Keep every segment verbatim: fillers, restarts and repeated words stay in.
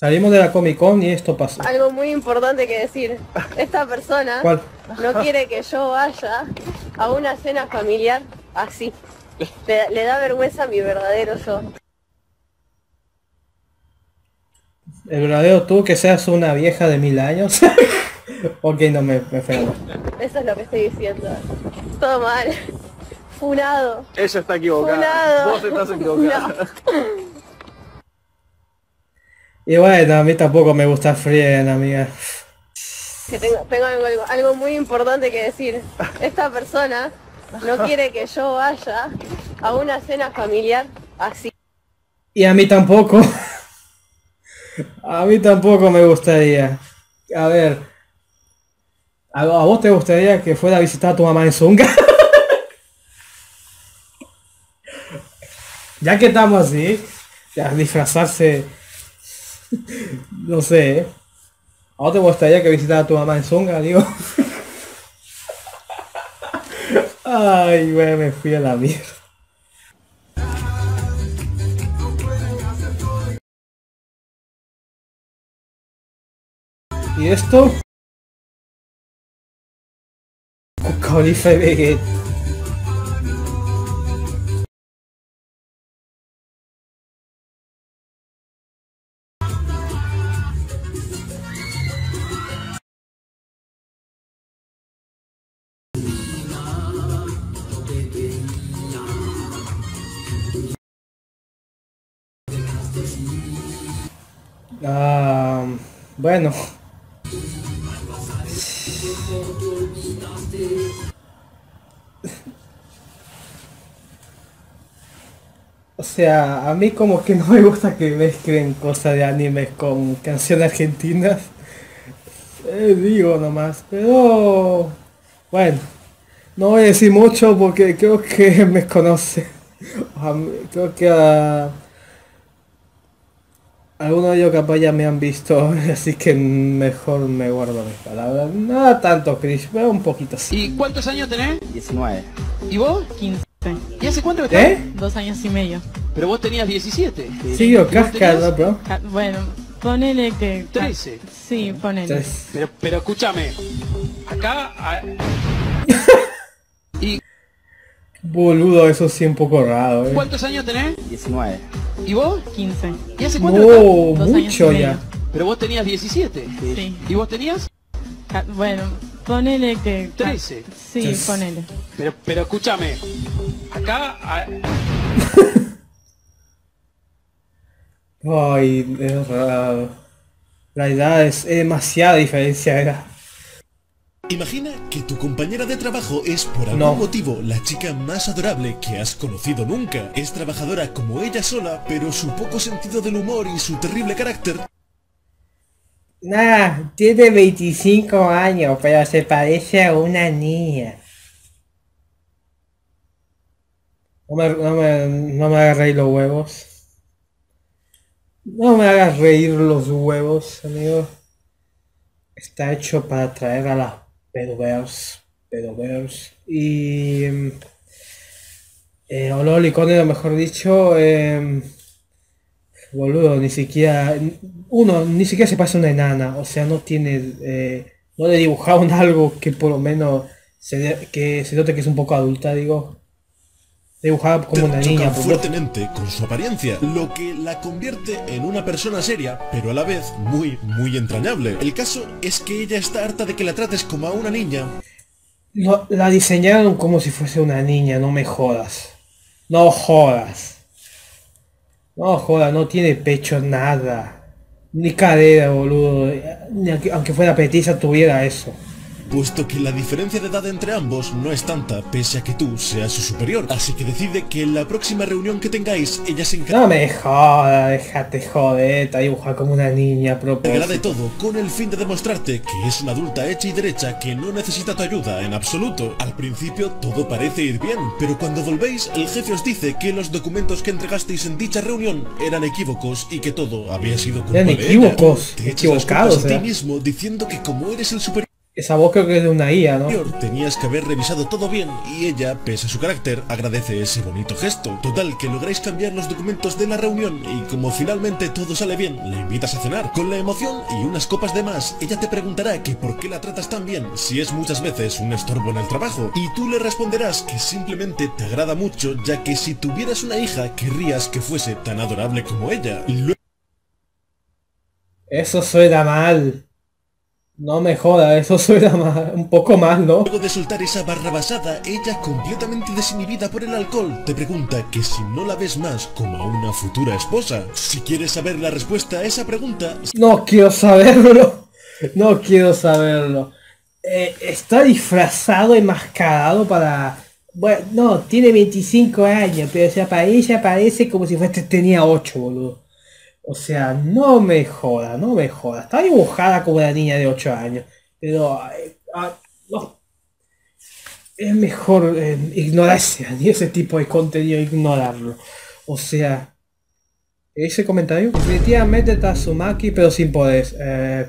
Salimos de la Comic Con y esto pasó. Algo muy importante que decir. Esta persona ¿Cuál? no quiere que yo vaya a una cena familiar así. Le, le da vergüenza a mi verdadero yo. ¿El verdadero tú que seas una vieja de mil años? Ok, no me, me freno. Eso es lo que estoy diciendo. Todo mal. Funado. Ella está equivocada. Funado. Vos estás equivocada. No. Y bueno, a mí tampoco me gusta Frieren, amiga. Que tengo, tengo algo, algo, algo muy importante que decir. Esta persona no quiere que yo vaya a una cena familiar así. Y a mí tampoco. A mí tampoco me gustaría. A ver. ¿A, a vos te gustaría que fuera a visitar a tu mamá en Zunga? Ya que estamos así, ya disfrazarse... No sé, ¿eh? ¿A vos te gustaría que visitara a tu mamá en Zunga, digo? Ay, güey, me fui a la mierda. ¿Y esto? Califa Vegeta. Ah, bueno. O sea, a mí como que no me gusta que mezclen cosas de animes con canciones argentinas. Eh, digo nomás, pero... Bueno, no voy a decir mucho porque creo que me conoce. Creo que a... algunos de ellos capaz ya me han visto, así que mejor me guardo mis palabras. Nada tanto, Chris, pero un poquito sí. ¿Y cuántos años tenés? diecinueve. ¿Y vos? quince. ¿Y hace cuánto que estás? ¿Eh? Dos años y medio. Pero vos tenías diecisiete. Sigo ¿Y vos cascado, tenías? bro. Ah, bueno, ponele que... trece. Sí, ponele. Tres. Pero, pero escúchame. Acá... a- ¿Y Boludo, eso sí un poco raro, eh. cuántos años tenés? diecinueve. ¿Y vos? quince. ¿Y hace cuánto que estás? No, Dos años mucho y ya. medio. Pero vos tenías diecisiete. Sí. ¿Y vos tenías? Ah, bueno, ponele que... trece. Sí, Tres. ponele. Pero, pero escúchame. Acá... a- Ay, es raro. La edad es, es demasiada diferencia de edad. Imagina que tu compañera de trabajo es por algún No. motivo la chica más adorable que has conocido nunca. Es trabajadora como ella sola, pero su poco sentido del humor y su terrible carácter Nah, tiene veinticinco años, pero se parece a una niña. No me, no me, no me hagas reír los huevos. No me hagas reír los huevos, amigo. Está hecho para atraer a las pedovers. Pedovers. Y... em, Eh, o lolicone, mejor dicho. em, Boludo, ni siquiera... Uno, ni siquiera se parece a una enana. O sea, no tiene... eh, no le dibujaron algo que por lo menos... Se, de- que se note que es un poco adulta, digo. Dibujada como una choca niña. por- fuertemente con su apariencia, lo que la convierte en una persona seria, pero a la vez muy, muy entrañable. El caso es que ella está harta de que la trates como a una niña. No, la diseñaron como si fuese una niña, no me jodas. No jodas. No jodas, no tiene pecho nada. Ni cadera, boludo. Ni aunque, aunque fuera petiza tuviera eso. Puesto que la diferencia de edad entre ambos no es tanta, pese a que tú seas su superior. Así que decide que en la próxima reunión que tengáis, ella se encargará No me jodas, déjate joder, te dibuja como una niña a de propósito. todo, con el fin de demostrarte que es una adulta hecha y derecha que no necesita tu ayuda en absoluto. Al principio todo parece ir bien, pero cuando volvéis, el jefe os dice que los documentos que entregasteis en dicha reunión eran equívocos y que todo había sido culpa Eran de ella. equívocos, Te echas las equivocados, culpas a ti ¿eh? mismo diciendo que como eres el superior Esa voz creo que es de una I A, ¿no? Tenías que haber revisado todo bien y ella, pese a su carácter, agradece ese bonito gesto. Total, que lográis cambiar los documentos de la reunión y como finalmente todo sale bien, la invitas a cenar. Con la emoción y unas copas de más, ella te preguntará que por qué la tratas tan bien, si es muchas veces un estorbo en el trabajo. Y tú le responderás que simplemente te agrada mucho, ya que si tuvieras una hija, querrías que fuese tan adorable como ella. Y luego... Eso suena mal. No me joda, eso suena mal, un poco mal, ¿no? Luego de soltar esa barrabasada, ella, completamente desinhibida por el alcohol, te pregunta que si no la ves más como a una futura esposa. Si quieres saber la respuesta a esa pregunta... No quiero saberlo. No quiero saberlo. Eh, está disfrazado, enmascarado para... Bueno, no, tiene veinticinco años, pero o sea, para ella parece como si fuese tenía ocho, boludo. O sea, no me joda, no me joda. Está dibujada como una niña de ocho años. Pero... eh, ah, no. Es mejor eh, ignorar ese, ese tipo de contenido, ignorarlo. O sea... Ese comentario. Definitivamente Tatsumaki, pero sin poderes. Eh,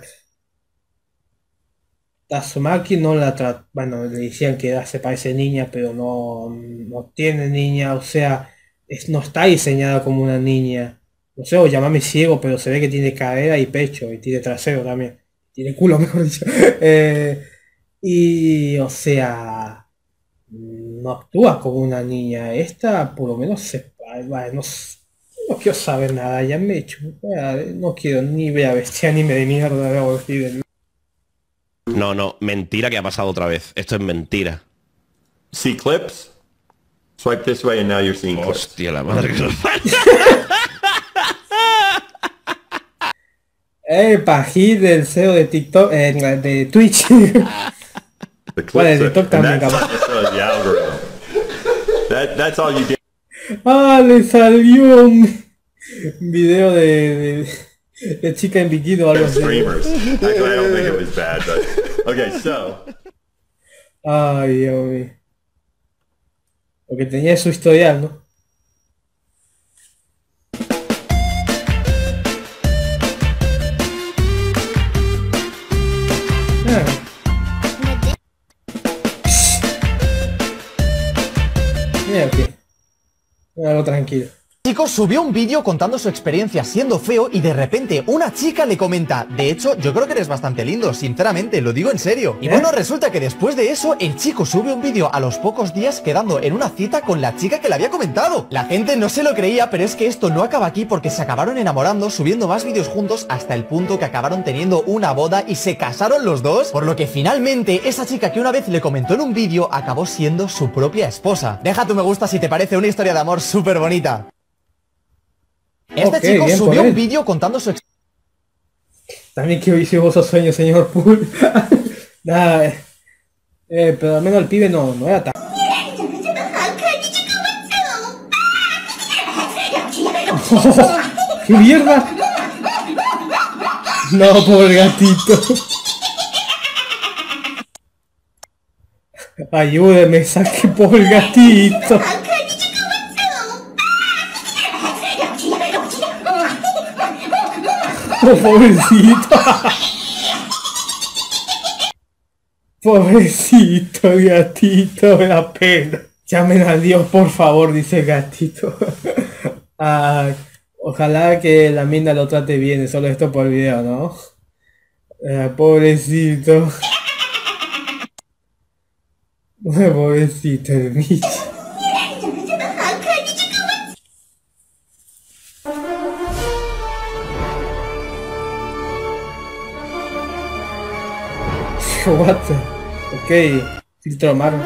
Tatsumaki no la trata... Bueno, le decían que se parece niña, pero no, no tiene niña. O sea, es, no está diseñada como una niña. No sé, o llamarme ciego, pero se ve que tiene cadera y pecho, y tiene trasero también. Tiene culo, mejor dicho. Eh, y, o sea, no actúa como una niña. Esta, por lo menos, se... Bueno, no, no quiero saber nada, ya me he hecho. No quiero ni ver a bestia anime de mierda. No, no, mentira que ha pasado otra vez. Esto es mentira. See clips? Swipe this way and now you're seeing clips. Hostia, la madre que nos Eh, pají del C E O de TikTok, eh, de Twitch. The clips Bueno, de are- TikTok and también, that's, capaz. that's the algorithm. That, that's all you get. Ah, le salió un video de, de, de chica en bikini o algo así. Streamers. Actually, I don't think it was bad, but okay. So Ay, Dios mío. Porque tenía su historial, ¿no? Ah. Mira aquí. Algo tranquilo. Chico subió un vídeo contando su experiencia siendo feo y de repente una chica le comenta: de hecho, yo creo que eres bastante lindo, sinceramente, lo digo en serio. Y ¿Eh? bueno, resulta que después de eso, el chico sube un vídeo a los pocos días quedando en una cita con la chica que le había comentado. La gente no se lo creía, pero es que esto no acaba aquí porque se acabaron enamorando, subiendo más vídeos juntos hasta el punto que acabaron teniendo una boda y se casaron los dos, por lo que finalmente esa chica que una vez le comentó en un vídeo acabó siendo su propia esposa. Deja tu me gusta si te parece una historia de amor súper bonita. Este Ok, chico bien por subió él. un vídeo contando su También quiero vivir esos sueños, señor Pool. Nada, eh, eh, pero al menos el pibe no, no era tan... ¡Qué mierda! No, pobre gatito. Ayúdeme, saque por el gatito. Oh, pobrecito. Pobrecito el gatito, me da pena. Llamen a Dios, por favor, dice el gatito. Ah, ojalá que la mina lo trate bien, solo esto por video, ¿no? Ah, pobrecito. Pobrecito el bicho. What the... Ok, filtro malo.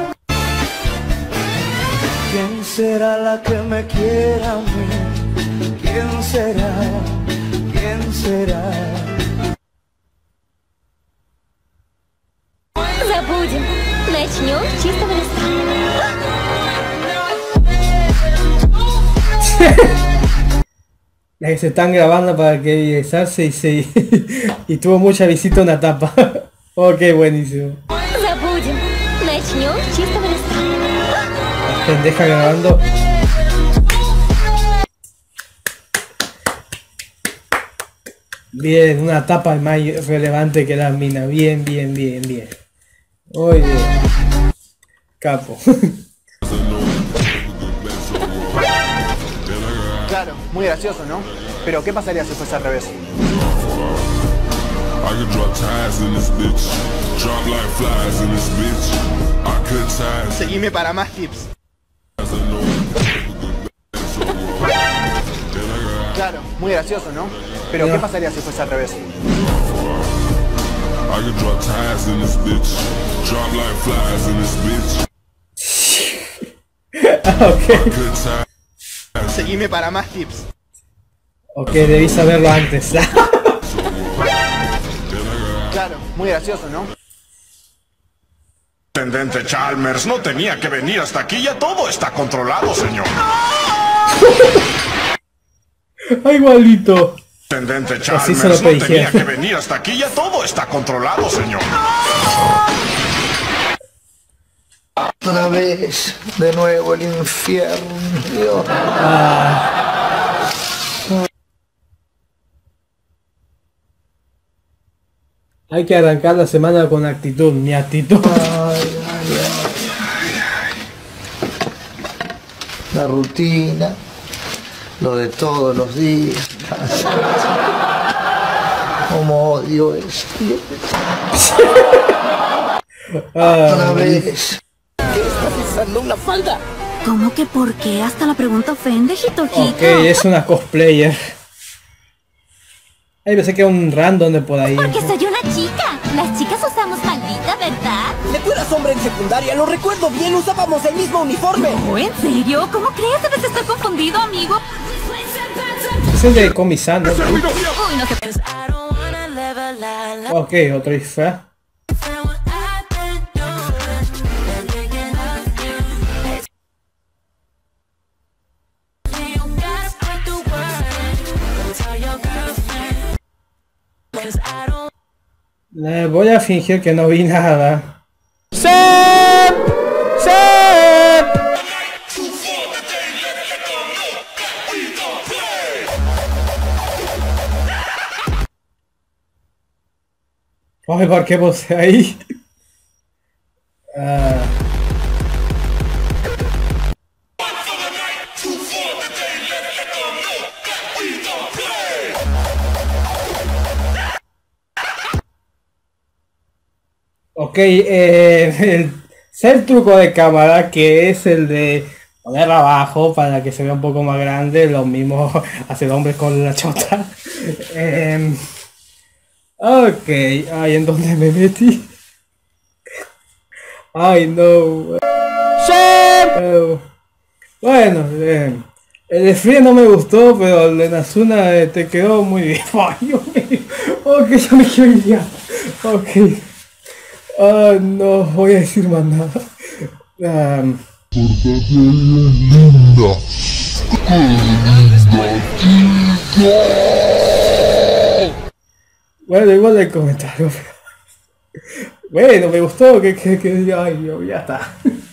¿Quién será la que me quiera a mí? ¿Quién será? ¿Quién será? Забудем. Начнем с чистого листа. La que se están grabando para que besarse y se... y tuvo mucha visita una tapa. Ok, buenísimo. Забудем. Начнем с чистого листа. Pendeja grabando. Bien, una tapa más relevante que la mina. Bien, bien, bien, bien. Oye. Capo. Claro, muy gracioso, ¿no? Pero ¿qué pasaría si fuese al revés? Seguime para más tips. Claro, muy gracioso, ¿no? Pero ¿qué pasaría si fuese al revés? Ok. Seguime para más tips. Ok, debí saberlo antes. Claro, muy gracioso, ¿no? Tendente Chalmers, no tenía que venir hasta aquí, ya todo está controlado, señor. Ah, igualito. Tendente Así se lo Chalmers, no pedí. tenía que venir hasta aquí, ya todo está controlado, señor. Otra vez, de nuevo el infierno. Dios. Ah. Hay que arrancar la semana con actitud, mi actitud. Ay, ay, ay, ay. La rutina, lo de todos los días. Como odio esto. Otra vez. ¿Qué estás usando una falda? ¿Cómo que por qué? Hasta la pregunta ofende, Hitojito. Ok, es una cosplayer. Ay, pensé que era un random de por ahí. Porque soy una chica. Las chicas usamos faldita, ¿verdad? De tú eras hombre en secundaria, lo recuerdo bien, usábamos el mismo uniforme. ¿Oh, en serio? ¿Cómo crees? Debes estar confundido, amigo. Es el de Comisan, ¿no? Uy, no se... Ok, otro disfraz. Le voy a fingir que no vi nada. ¡Sep! ¡Sep! Ay, ¿por qué puse ahí? Ah. Ok, eh, el, sé el truco de cámara, que es el de ponerla abajo para que se vea un poco más grande, lo mismo hace el hombre con la chota. eh, ok, ay, ¿en dónde me metí? Ay, no. Oh. Bueno, eh, el de Free no me gustó, pero el de Nazuna eh, te quedó muy bien. Ay, Dios mío. Ok, ya me quiero ir ya. Ok. Ah, no voy a decir más nada. Um, linda. bueno, igual el comentario. Bueno, me gustó que, que, que ay, Dios, ya está.